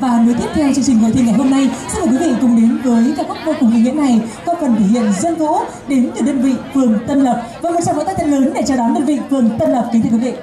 Và nối tiếp theo chương trình hội thi ngày hôm nay, xin mời quý vị cùng đến với ca khúc vô cùng ý nghĩa này, có phần thể hiện dân vũ đến từ đơn vị phường Tân Lập. Và một tràng vỗ tay thật lớn để chào đón đơn vị phường Tân Lập, kính thưa quý vị.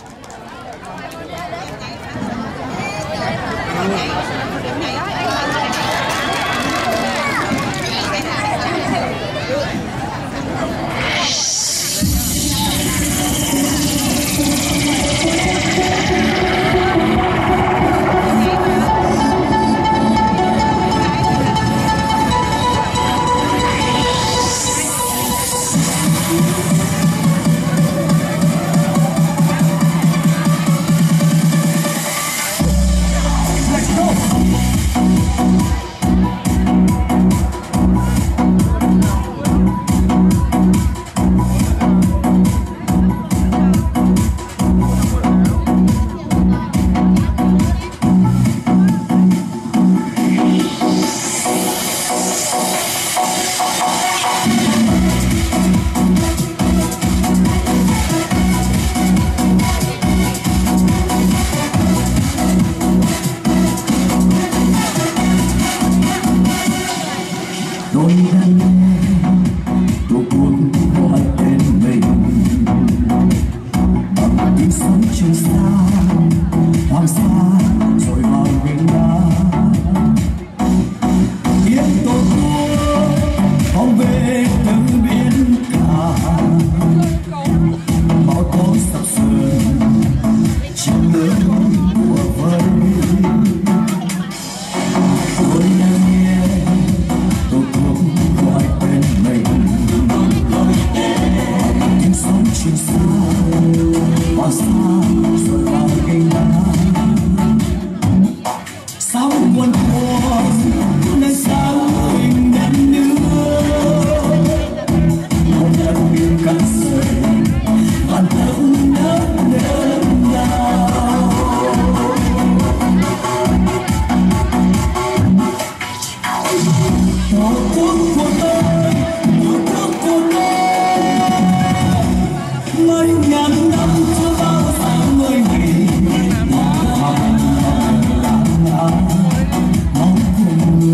Tôi đang nghe tổ quốc gọi tên mình bằng tiếng sóng trên xa hoàng sa rồi vào biển đá tiếng tổ quốc vọng về từ biển cả bao tố sập sờn trên lớn của vơi. Tôi đang nghe tổ quốc gọi tên mình tiếng sóng trên xa hoàng sa rồi vào cây đá sao buồn khổ nên sao mình đến nữa một đất biển cạn rời bản thân đất đơn đau. Tổ quốc của tôi, tổ quốc của tôi, mấy ngàn năm chưa bao giờ người nghỉ, máu cùng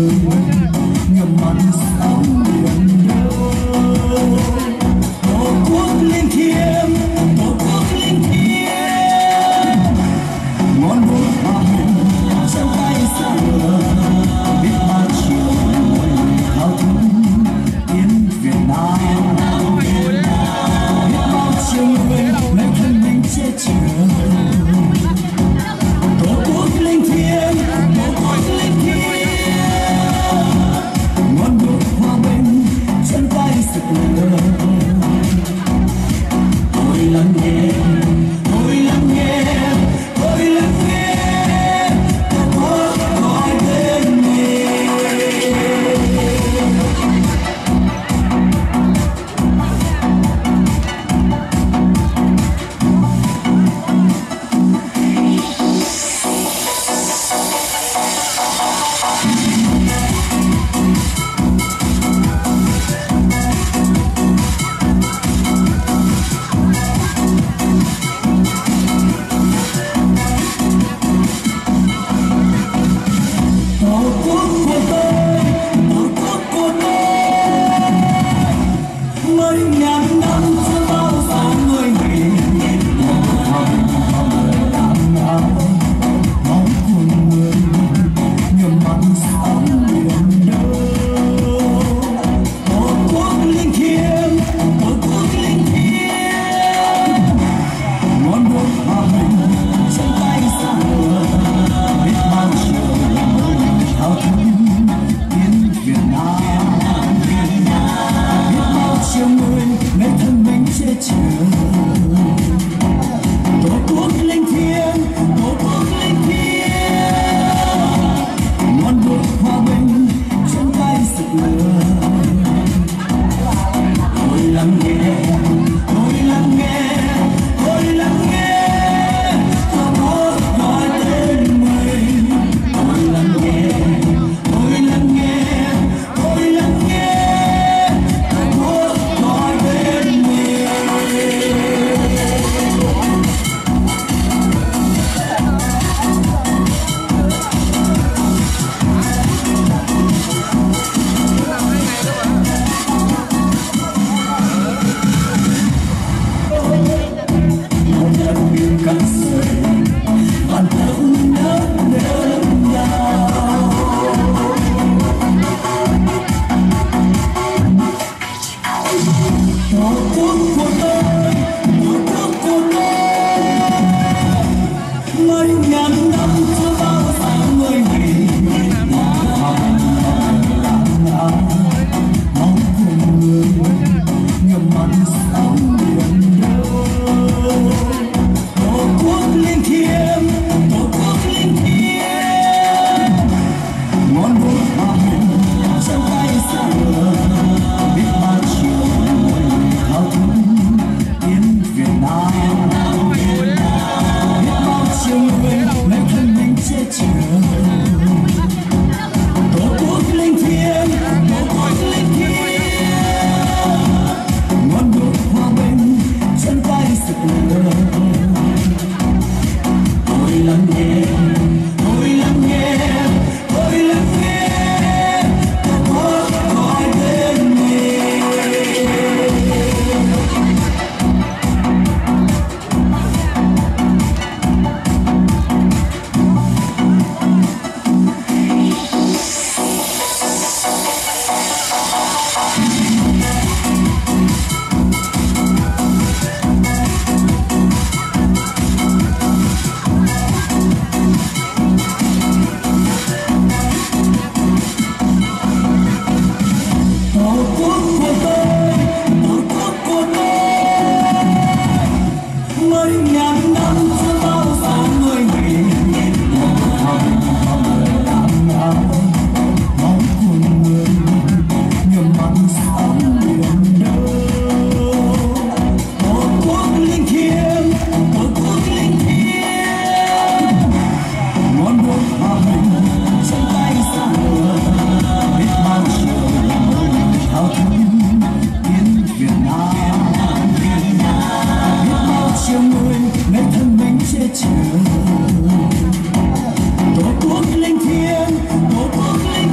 quốc linh thiêng, tổ quốc linh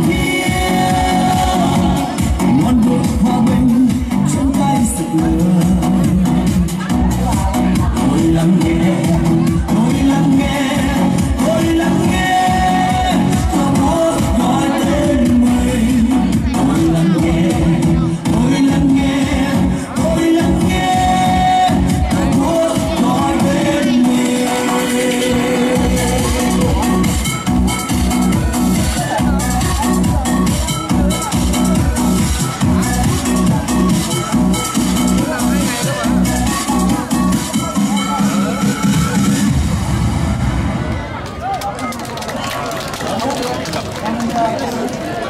thiêng, ngọn đuốc hòa bình trong tay rực lửa. Tôi lắng nghe, tôi lắng nghe, tôi lắng nghe Tổ quốc gọi tên mình. Tôi lắng nghe, tôi lắng nghe, tôi lắng nghe Tổ quốc gọi tên mình.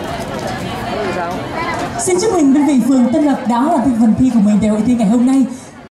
Xin chúc mừng đơn vị phường Tân Lập đã hoàn thành phần thi của mình tại hội thi ngày hôm nay.